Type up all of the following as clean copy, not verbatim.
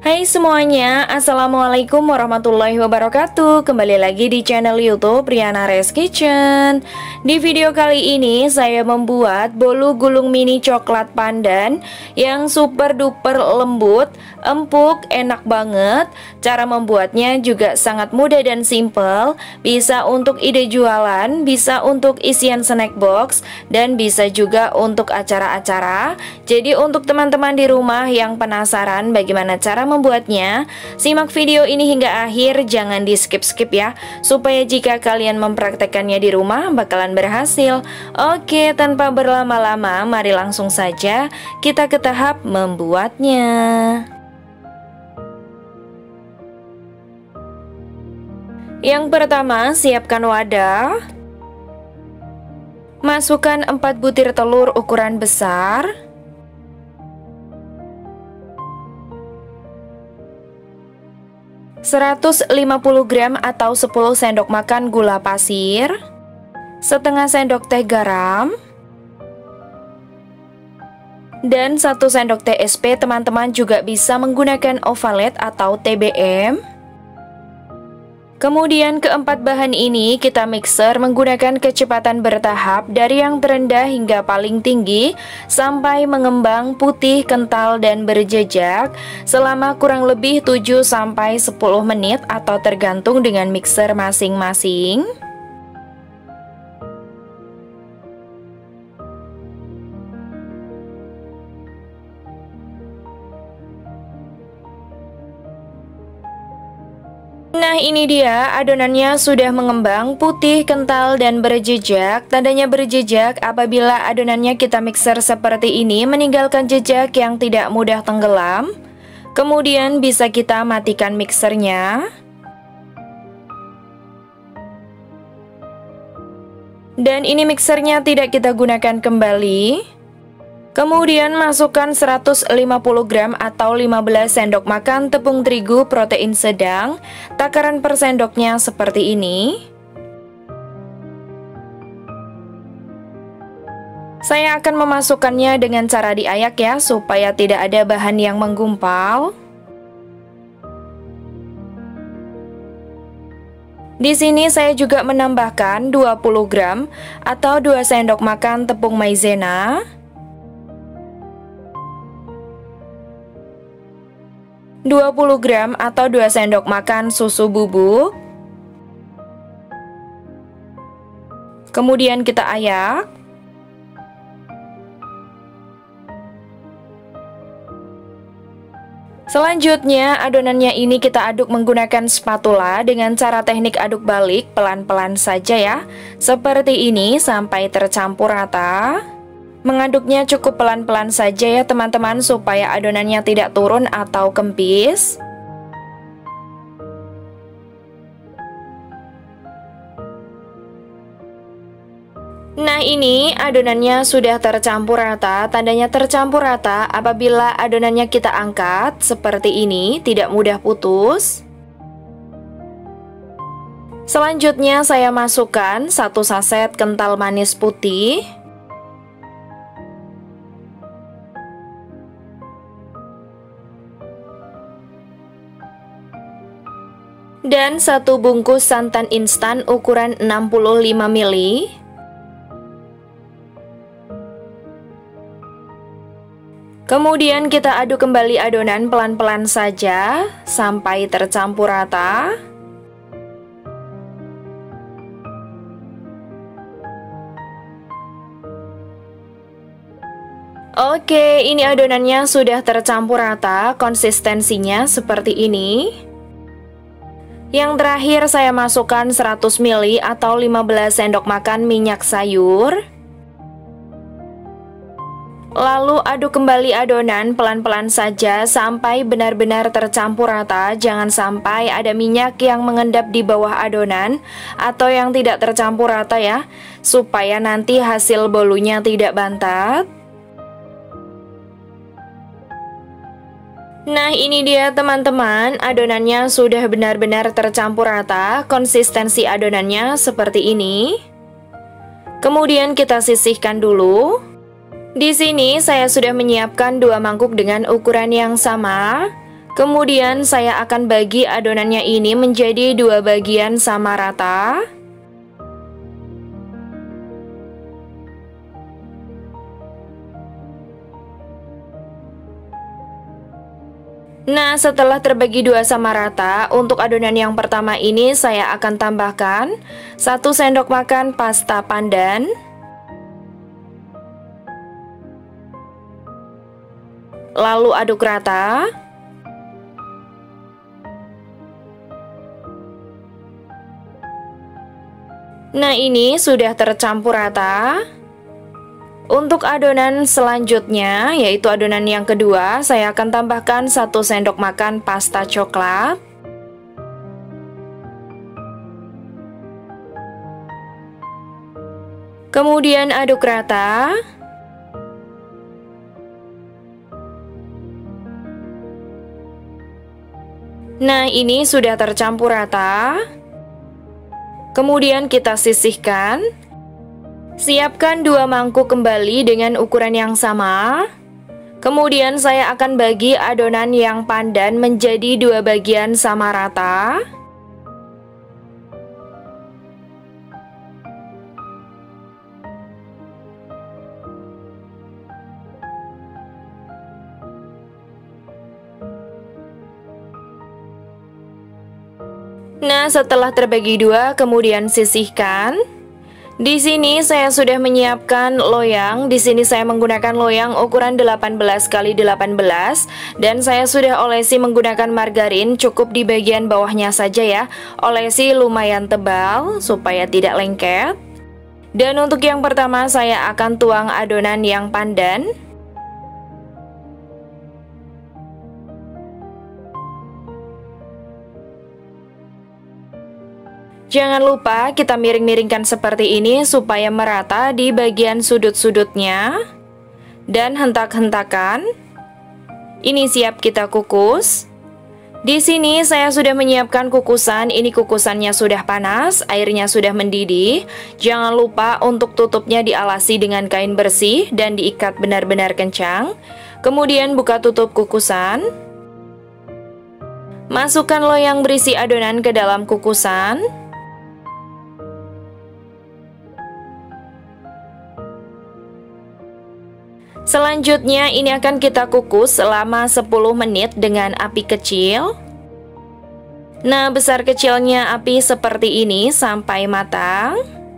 Hai semuanya, Assalamualaikum warahmatullahi wabarakatuh. Kembali lagi di channel YouTube Riana Res Kitchen. Di video kali ini saya membuat bolu gulung mini coklat pandan yang super duper lembut, empuk, enak banget. Cara membuatnya juga sangat mudah dan simple. Bisa untuk ide jualan, bisa untuk isian snack box, dan bisa juga untuk acara-acara. Jadi untuk teman-teman di rumah yang penasaran bagaimana cara membuatnya, simak video ini hingga akhir, jangan di skip-skip ya, supaya jika kalian mempraktekannya di rumah bakalan berhasil. Oke, tanpa berlama-lama, mari langsung saja kita ke tahap membuatnya. Yang pertama, siapkan wadah. Masukkan 4 butir telur ukuran besar, 150 gram atau 10 sendok makan gula pasir, setengah sendok teh garam, dan 1 sendok teh SP. Teman-teman juga bisa menggunakan ovalet atau TBM. Kemudian keempat bahan ini kita mixer menggunakan kecepatan bertahap dari yang terendah hingga paling tinggi sampai mengembang putih, kental, dan berjejak selama kurang lebih 7-10 menit atau tergantung dengan mixer masing-masing. Nah, ini dia adonannya sudah mengembang putih, kental, dan berjejak. Tandanya berjejak apabila adonannya kita mixer seperti ini meninggalkan jejak yang tidak mudah tenggelam. Kemudian bisa kita matikan mixernya. Dan ini mixernya tidak kita gunakan kembali. Kemudian masukkan 150 gram atau 15 sendok makan tepung terigu protein sedang. Takaran per sendoknya seperti ini. Saya akan memasukkannya dengan cara diayak ya, supaya tidak ada bahan yang menggumpal. Di sini saya juga menambahkan 20 gram atau 2 sendok makan tepung maizena, 20 gram atau 2 sendok makan susu bubuk. Kemudian kita ayak. Selanjutnya adonannya ini kita aduk menggunakan spatula dengan cara teknik aduk balik pelan-pelan saja ya. Seperti ini sampai tercampur rata. Mengaduknya cukup pelan-pelan saja ya teman-teman, supaya adonannya tidak turun atau kempis. Nah, ini adonannya sudah tercampur rata. Tandanya tercampur rata apabila adonannya kita angkat seperti ini, tidak mudah putus. Selanjutnya saya masukkan 1 saset kental manis putih, dan 1 bungkus santan instan ukuran 65 ml. Kemudian kita aduk kembali adonan pelan-pelan saja sampai tercampur rata. Oke, ini adonannya sudah tercampur rata, konsistensinya seperti ini. Yang terakhir saya masukkan 100 ml atau 15 sendok makan minyak sayur. Lalu aduk kembali adonan pelan-pelan saja sampai benar-benar tercampur rata. Jangan sampai ada minyak yang mengendap di bawah adonan atau yang tidak tercampur rata ya, supaya nanti hasil bolunya tidak bantat. Nah, ini dia teman-teman, adonannya sudah benar-benar tercampur rata. Konsistensi adonannya seperti ini. Kemudian kita sisihkan dulu. Di sini saya sudah menyiapkan 2 mangkuk dengan ukuran yang sama. Kemudian saya akan bagi adonannya ini menjadi dua bagian sama rata. Nah, setelah terbagi dua sama rata, untuk adonan yang pertama ini saya akan tambahkan 1 sendok makan pasta pandan, lalu aduk rata. Nah, ini sudah tercampur rata. Untuk adonan selanjutnya, yaitu adonan yang kedua, saya akan tambahkan 1 sendok makan pasta coklat. Kemudian aduk rata. Nah, ini sudah tercampur rata. Kemudian kita sisihkan. Siapkan 2 mangkuk kembali dengan ukuran yang sama. Kemudian saya akan bagi adonan yang pandan menjadi 2 bagian sama rata. Nah, setelah terbagi 2, kemudian sisihkan. Di sini saya sudah menyiapkan loyang. Di sini saya menggunakan loyang ukuran 18 x 18 dan saya sudah olesi menggunakan margarin, cukup di bagian bawahnya saja ya. Olesi lumayan tebal supaya tidak lengket. Dan untuk yang pertama saya akan tuang adonan yang pandan. Jangan lupa kita miring-miringkan seperti ini supaya merata di bagian sudut-sudutnya. Dan hentak-hentakan. Ini siap kita kukus. Di sini saya sudah menyiapkan kukusan. Ini kukusannya sudah panas, airnya sudah mendidih. Jangan lupa untuk tutupnya dialasi dengan kain bersih dan diikat benar-benar kencang. Kemudian buka tutup kukusan. Masukkan loyang berisi adonan ke dalam kukusan. Selanjutnya ini akan kita kukus selama 10 menit dengan api kecil. Nah, besar kecilnya api seperti ini sampai matang.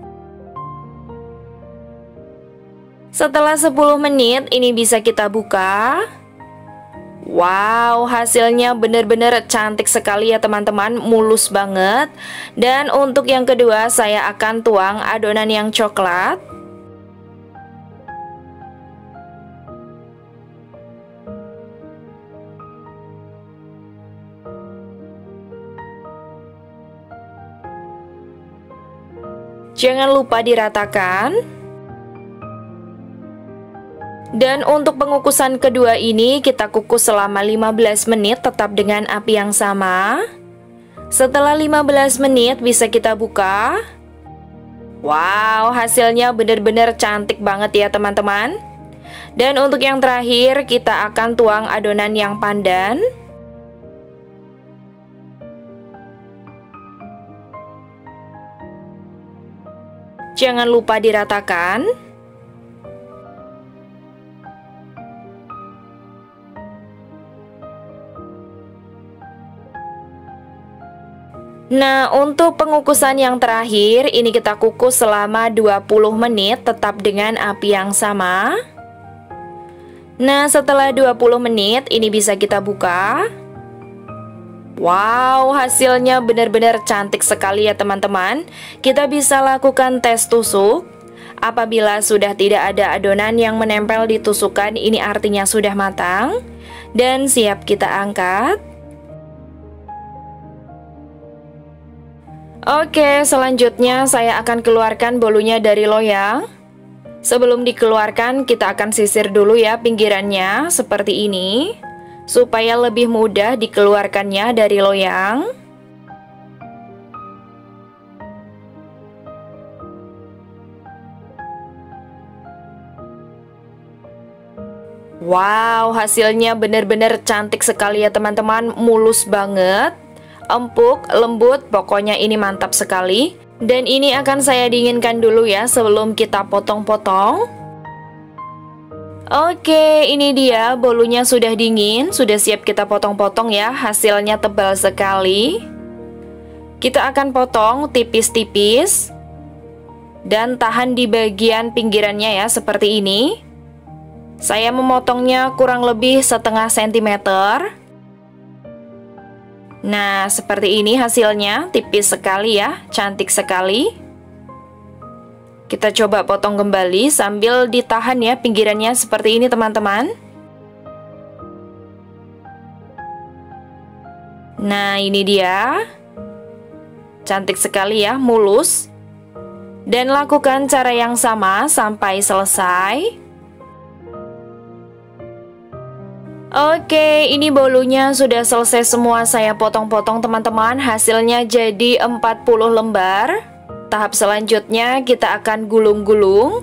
Setelah 10 menit ini bisa kita buka. Wow, hasilnya benar-benar cantik sekali ya teman-teman, mulus banget. Dan untuk yang kedua saya akan tuang adonan yang coklat. Jangan lupa diratakan. Dan untuk pengukusan kedua ini kita kukus selama 15 menit tetap dengan api yang sama. Setelah 15 menit bisa kita buka. Wow, hasilnya benar-benar cantik banget ya teman-teman. Dan untuk yang terakhir kita akan tuang adonan yang pandan. Jangan lupa diratakan. Nah, untuk pengukusan yang terakhir, ini kita kukus selama 20 menit tetap dengan api yang sama. Nah, setelah 20 menit, ini bisa kita buka. Wow, hasilnya benar-benar cantik sekali ya teman-teman. Kita bisa lakukan tes tusuk. Apabila sudah tidak ada adonan yang menempel di tusukan, ini artinya sudah matang. Dan siap kita angkat. Oke, selanjutnya saya akan keluarkan bolunya dari loyang. Sebelum dikeluarkan, kita akan sisir dulu ya pinggirannya seperti ini, supaya lebih mudah dikeluarkannya dari loyang. Wow, hasilnya benar-benar cantik sekali ya teman-teman. Mulus banget, empuk, lembut, pokoknya ini mantap sekali. Dan ini akan saya dinginkan dulu ya sebelum kita potong-potong. Oke, ini dia bolunya sudah dingin, sudah siap kita potong-potong ya. Hasilnya tebal sekali. Kita akan potong tipis-tipis dan tahan di bagian pinggirannya ya, seperti ini. Saya memotongnya kurang lebih setengah sentimeter. Nah, seperti ini hasilnya, tipis sekali ya, cantik sekali. Kita coba potong kembali sambil ditahan ya pinggirannya seperti ini teman-teman. Nah, ini dia. Cantik sekali ya, mulus. Dan lakukan cara yang sama sampai selesai. Oke, ini bolunya sudah selesai semua saya potong-potong teman-teman. Hasilnya jadi 40 lembar. Tahap selanjutnya kita akan gulung-gulung.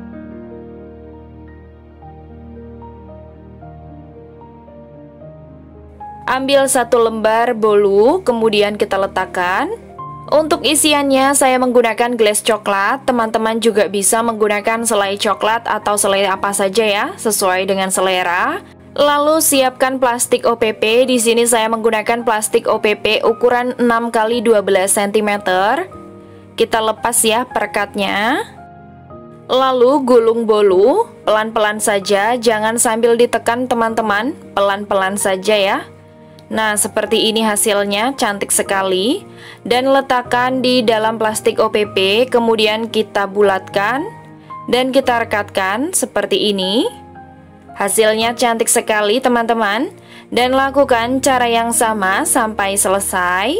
Ambil 1 lembar bolu, kemudian kita letakkan. Untuk isiannya saya menggunakan glass coklat. Teman-teman juga bisa menggunakan selai coklat atau selai apa saja ya, sesuai dengan selera. Lalu siapkan plastik OPP. Di sini saya menggunakan plastik OPP ukuran 6 x 12 cm. Kita lepas ya perekatnya. Lalu gulung bolu pelan-pelan saja, jangan sambil ditekan teman-teman, pelan-pelan saja ya. Nah, seperti ini hasilnya, cantik sekali. Dan letakkan di dalam plastik OPP, kemudian kita bulatkan dan kita rekatkan seperti ini. Hasilnya cantik sekali teman-teman. Dan lakukan cara yang sama sampai selesai.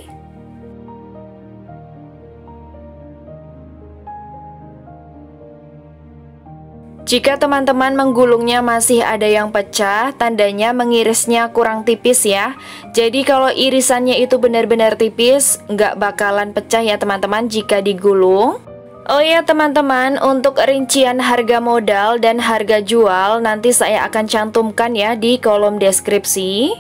Jika teman-teman menggulungnya masih ada yang pecah, tandanya mengirisnya kurang tipis ya. Jadi kalau irisannya itu benar-benar tipis, nggak bakalan pecah ya teman-teman jika digulung. Oh ya teman-teman, untuk rincian harga modal dan harga jual nanti saya akan cantumkan ya di kolom deskripsi.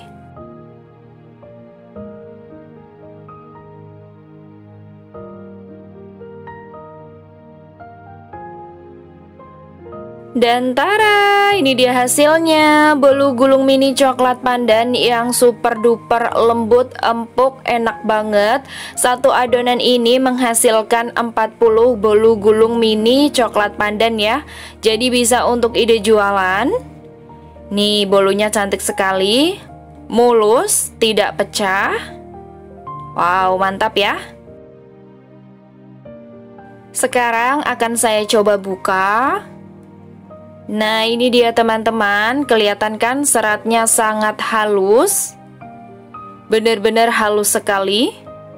Dan tara, ini dia hasilnya, bolu gulung mini coklat pandan yang super duper lembut, empuk, enak banget. Satu adonan ini menghasilkan 40 bolu gulung mini coklat pandan ya. Jadi bisa untuk ide jualan. Nih, bolunya cantik sekali, mulus, tidak pecah. Wow, mantap ya. Sekarang akan saya coba buka. Nah, ini dia teman-teman, kelihatan kan seratnya sangat halus. Benar-benar halus sekali.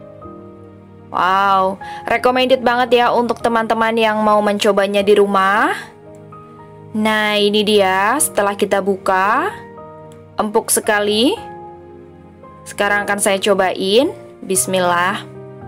Wow, recommended banget ya untuk teman-teman yang mau mencobanya di rumah. Nah, ini dia setelah kita buka. Empuk sekali. Sekarang akan saya cobain. Bismillah.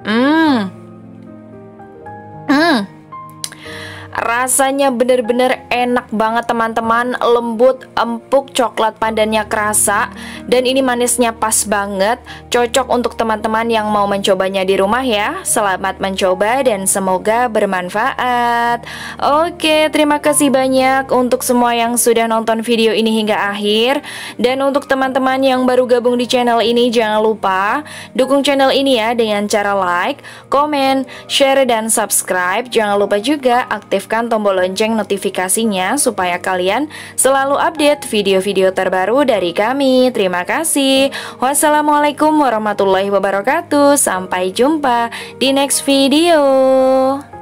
Rasanya bener-bener enak banget teman-teman, lembut, empuk, coklat pandannya kerasa. Dan ini manisnya pas banget, cocok untuk teman-teman yang mau mencobanya di rumah ya. Selamat mencoba dan semoga bermanfaat. Oke, terima kasih banyak untuk semua yang sudah nonton video ini hingga akhir. Dan untuk teman-teman yang baru gabung di channel ini, jangan lupa dukung channel ini ya dengan cara like, komen, share, dan subscribe. Jangan lupa juga aktifkan tombol lonceng notifikasinya supaya kalian selalu update video-video terbaru dari kami. Terima kasih. Wassalamualaikum warahmatullahi wabarakatuh. Sampai jumpa di next video.